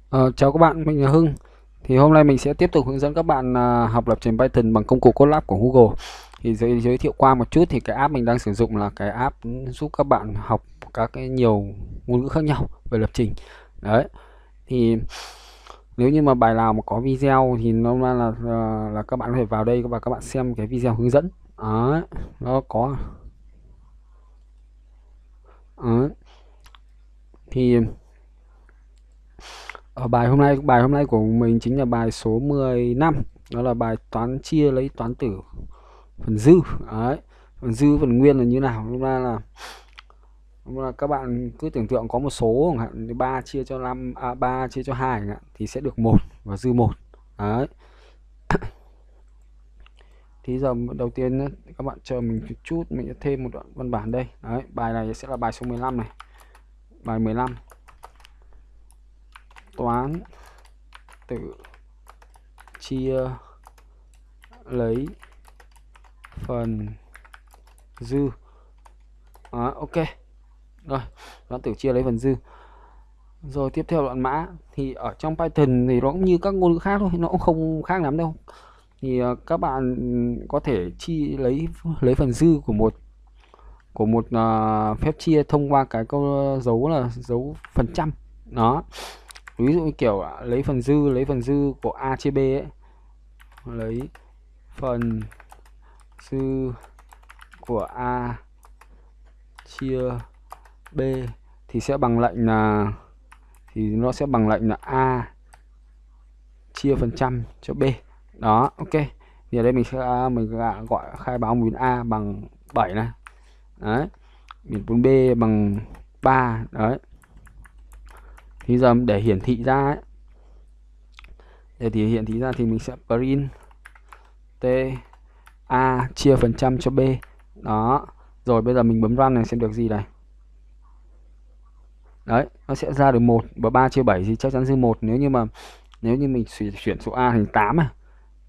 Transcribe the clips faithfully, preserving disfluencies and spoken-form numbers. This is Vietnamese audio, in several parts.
Ờ, Chào các bạn, mình là Hưng. Thì hôm nay mình sẽ tiếp tục hướng dẫn các bạn à, học lập trình Python bằng công cụ Colab của Google. Thì giới, giới thiệu qua một chút thì cái app mình đang sử dụng là cái app giúp các bạn học các cái nhiều ngôn ngữ khác nhau về lập trình. Đấy. Thì nếu như mà bài nào mà có video thì nó là là, là, là các bạn có thể vào đây và các bạn xem cái video hướng dẫn. Đấy. Nó có. Đấy. Thì ở bài hôm nay bài hôm nay của mình chính là bài số mười lăm, đó là bài toán chia lấy toán tử phần dư. Đấy, phần dư phần nguyên là như nào, lúc ra là, lúc là các bạn cứ tưởng tượng có một số chẳng hạn ba chia cho năm, à, ba chia cho hai chẳng hạn, thì sẽ được một và dư một. Đấy, thì giờ đầu tiên nhé, các bạn chờ mình một chút, mình sẽ thêm một đoạn văn bản đây. Đấy, bài này sẽ là bài số mười lăm này. Bài mười lăm, toán tử chia lấy phần dư. Đó, ok. Rồi, toán tử chia lấy phần dư. Rồi tiếp theo đoạn mã. Thì ở trong Python thì nó cũng như các ngôn ngữ khác thôi, nó cũng không khác lắm đâu. Thì uh, các bạn có thể chi lấy lấy phần dư của một của một uh, phép chia thông qua cái câu dấu là dấu phần trăm. Đó. Ví dụ như kiểu uh, lấy phần dư lấy phần dư của A chia B ấy. Lấy phần dư của A chia B thì sẽ bằng lệnh là thì nó sẽ bằng lệnh là A chia phần trăm cho B. Đó, ok. Thì ở đây mình sẽ mình gọi khai báo biến A bằng bảy này. Đấy. Biến bốn B bằng ba. Đấy. Thì giờ để hiển thị ra ấy, để thì hiển thị ra thì mình sẽ print T A chia phần trăm cho B. Đó. Rồi bây giờ mình bấm run này xem được gì này. Đấy, nó sẽ ra được một và ba chia bảy thì chắc chắn dư một. Nếu như mà nếu như mình chuyển số A thành tám à.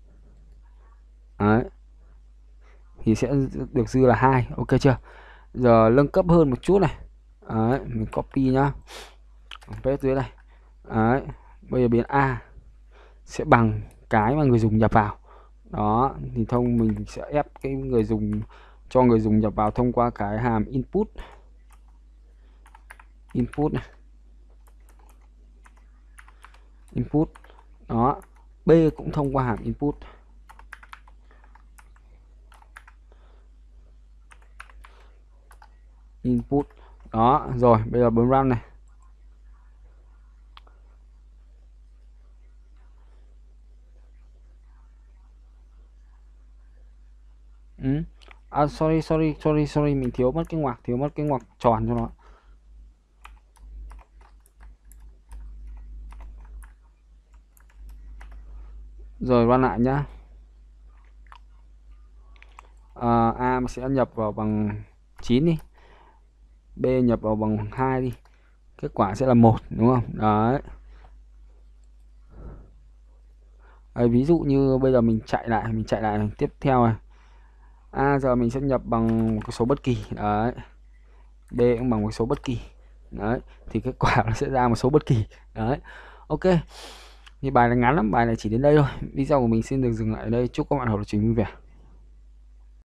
Đấy. Thì sẽ được dư là hai, ok chưa? Giờ nâng cấp hơn một chút này. Đấy, mình copy nhá. Paste dưới này. Đấy, bây giờ biến A sẽ bằng cái mà người dùng nhập vào. Đó, thì thông mình sẽ ép cái người dùng cho người dùng nhập vào thông qua cái hàm input. Input này. Input. Đó, B cũng thông qua hàm input. Input. Đó, rồi bây giờ bấm run này. Ừ. À, sorry sorry sorry sorry mình thiếu mất cái ngoặc, thiếu mất cái ngoặc tròn cho nó. Rồi run lại nhá. À, A sẽ nhập vào bằng chín đi. B nhập vào bằng hai đi. Kết quả sẽ là một, đúng không? Đấy. Đấy, ví dụ như bây giờ mình chạy lại, mình chạy lại tiếp theo này. A giờ mình sẽ nhập bằng một số bất kỳ. Đấy. B cũng bằng một số bất kỳ. Đấy, thì kết quả nó sẽ ra một số bất kỳ. Đấy. Ok. Thì bài này ngắn lắm, bài này chỉ đến đây thôi. Video của mình xin được dừng lại ở đây. Chúc các bạn học lập trình vui vẻ.